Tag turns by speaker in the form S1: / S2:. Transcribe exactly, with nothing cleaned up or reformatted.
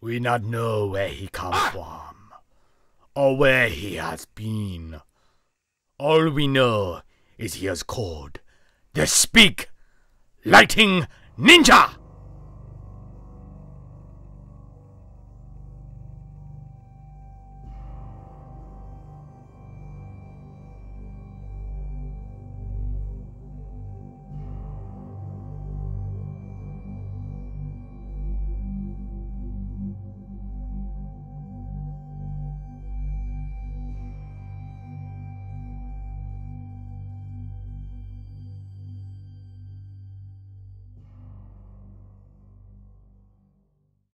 S1: We not know where he come from, or where he has been. All we know is he is called the SPIG Lighting Ninja!